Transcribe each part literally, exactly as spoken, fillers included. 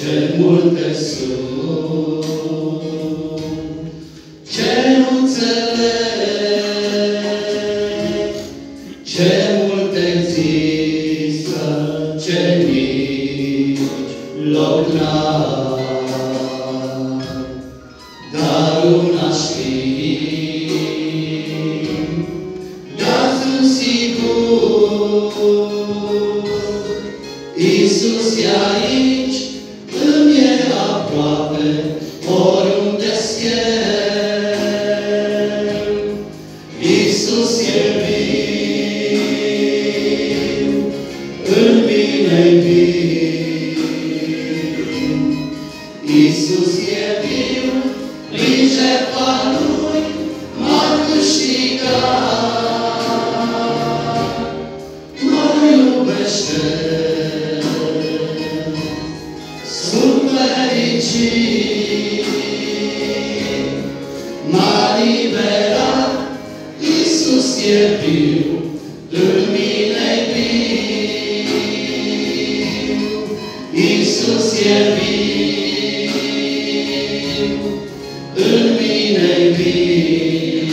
Ce multe sunt, ce nu înțeleg, ce mult există, ce nici loc n-am. Dar una știu, dar sunt sigur, Iisus e aici, îmi e aproape, oriunde-s El. Iisus e viu, în mine-i viu. Iisus e viu, prin jertfa Lui m-a câștigat. Mă iubește, sunt fericit, m-a liberat, Iisus e viu, în mine-i viu. Iisus e viu, în mine-i viu.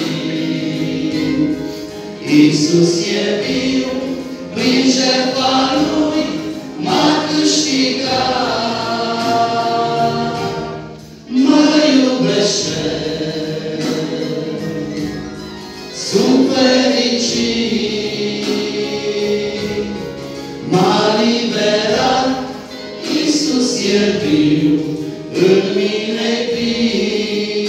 Iisus e viu, prin jertfa Lui m-a câștigat. Mă iubește, sunt fericit, m-a liberat, Iisus e viu, în mine-i viu.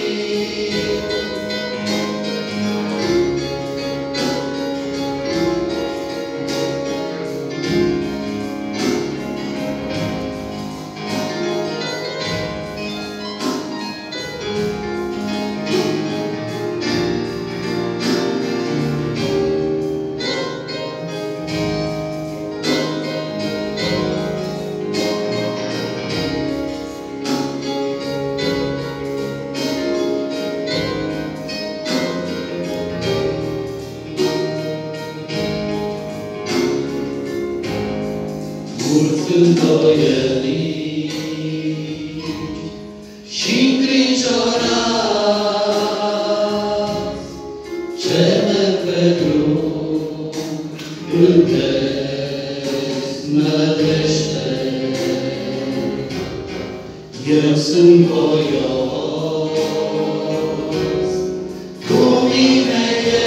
Mulți îndoieliți și îngrijorați, ce merg pe drum în deznădejde. Eu sunt voios, cu mine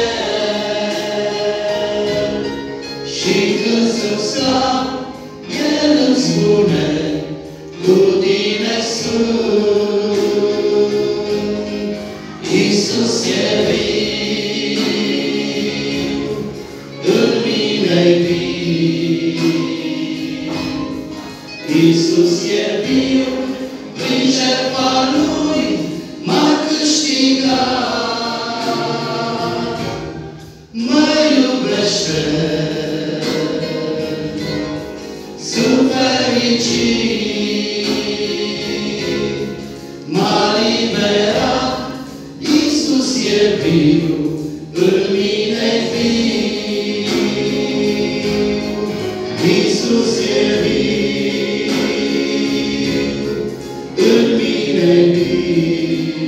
El, și când sunt slab, El îmi spune, cu tine sunt. Iisus e viu, în mine-i viu. Iisus e viu, prin jertfa Lui m-a câștigat. Mă iubește, sunt fericit, m-a liberat, Iisus e viu, în mine-i viu. Iisus e viu, în mine-i viu.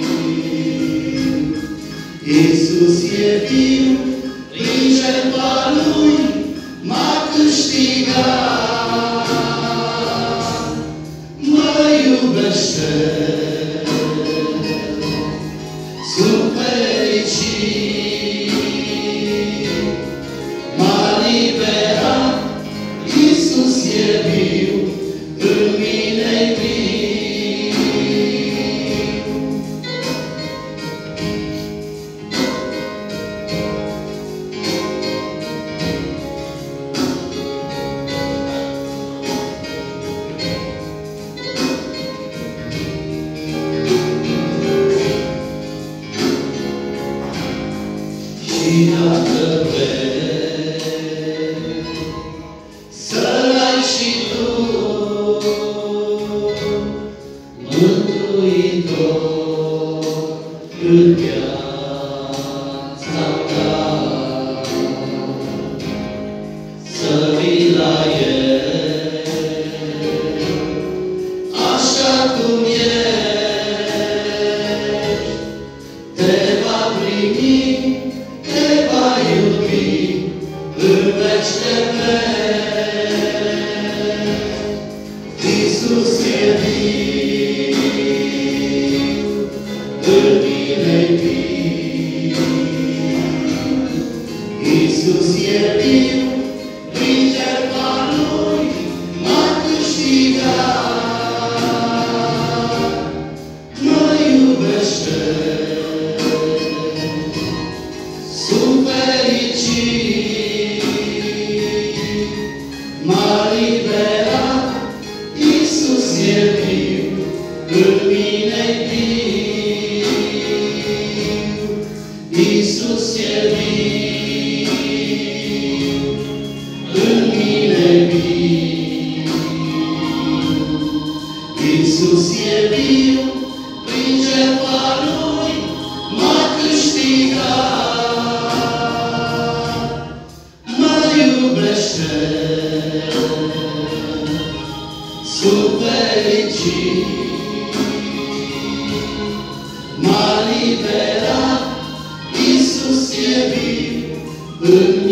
Iisus e viu, prin jertfa Lui m-a câștigat. cum ești, te va primi, te va iubi în veci de veci. Iisus e viu, în mine-i viu. Iisus e viu, prin jertfa Lui m-a câștigat, mă iubește. Sunt fericit, m-a liberat, Iisus e viu, în mine-i viu. Iisus e viu, în mine-i viu. Iisus e viu, prin jertfa Lui m-a câștigat, mă iubește. Sunt fericit, m-a liberat, Iisus e viu, în